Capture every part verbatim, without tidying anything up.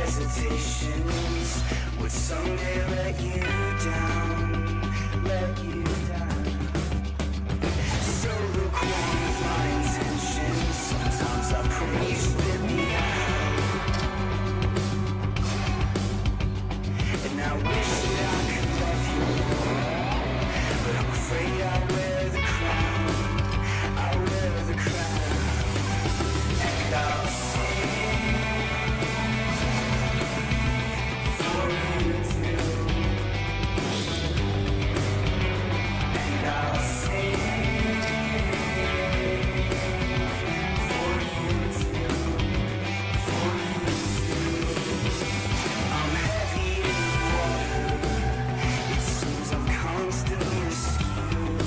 hesitations would someday let you down, let you down. So lukewarm with my intentions, sometimes I pray you spit me out. And I wish that I could love you more, but I'm afraid I wear the crown, I wear the crown. And I'll sing for you too. And I'll sing for you too, for you too. I'm heavy in the water, it seems I'm constantly askew.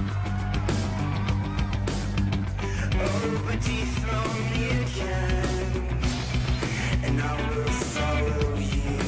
Oh, but dethrone me again, and I will follow you.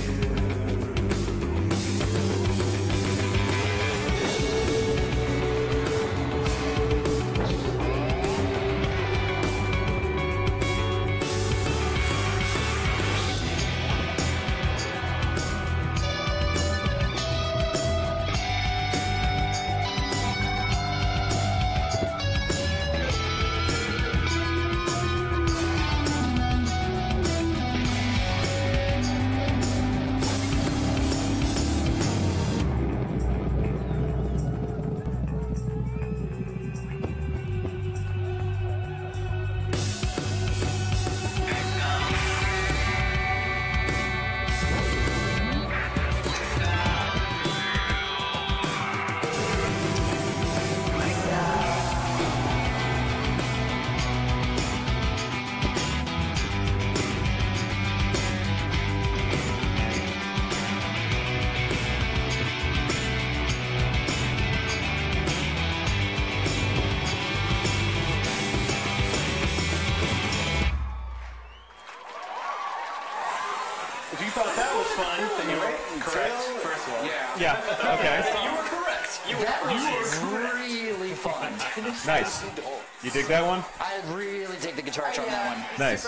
If you thought that was fun, then you were correct, first of all. Yeah. Yeah, okay. You were correct. You were That correct. was really fun. Nice. You dig that one? I really take the guitar on that one. Nice.